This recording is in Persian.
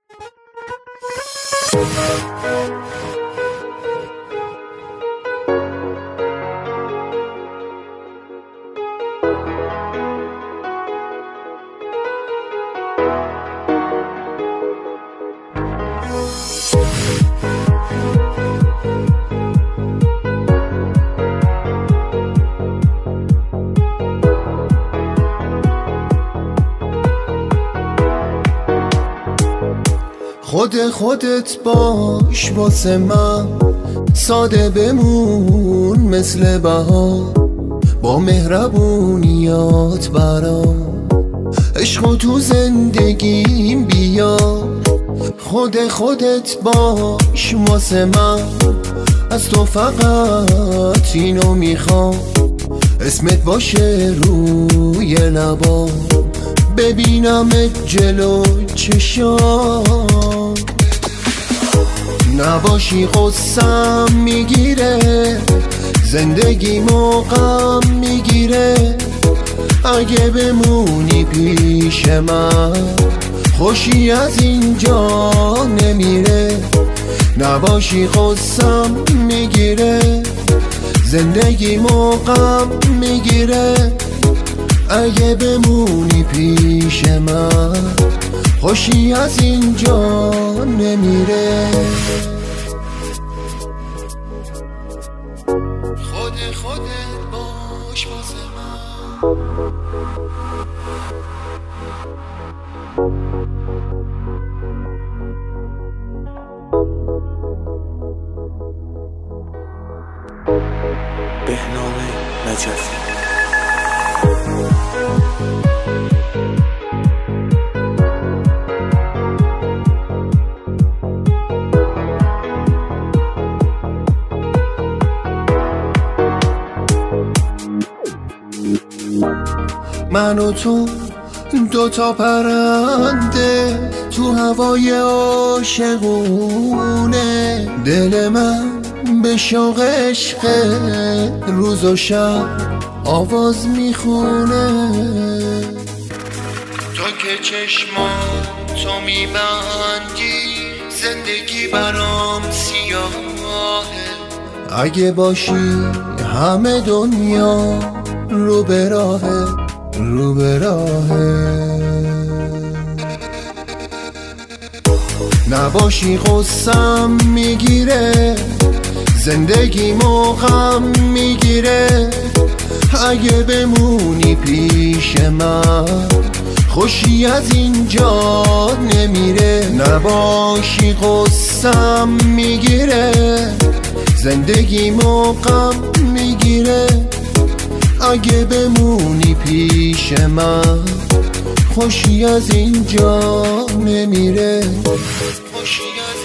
خودت باش واسه من، ساده بمون مثل بهار، با مهربونیات برام عشق تو زندگیم بیار. خودت باش واسه من، از تو فقط اینو میخوام، اسمت باشه روی لبام، ببینمت جلو چشام. نباشی قصم میگیره، زندگیمو غم میگیره، اگه بمونی پیش من خوشی از اینجا نمیره. نباشی قصم میگیره، زندگیمو غم میگیره، اگه بمونی پیش من خوشی از اینجا نمیره. خودت باش واسه من. بهنام نجفی. من و تو دوتا پرنده تو هوای عاشقونه، دل من به شوق عشق روز و شب آواز میخونه. تو که چشماتو میبندی زندگی برام سیاهه، اگه باشی همه دنیا رو به راهه. نباشی قصم میگیره، زندگیمو غم میگیره، اگه بمونی پیش من خوشی از اینجا نمیره. نباشی قصم میگیره، زندگیمو غم میگیره، اگه بمونی پیش من خوشی از اینجا نمیره. خوشی از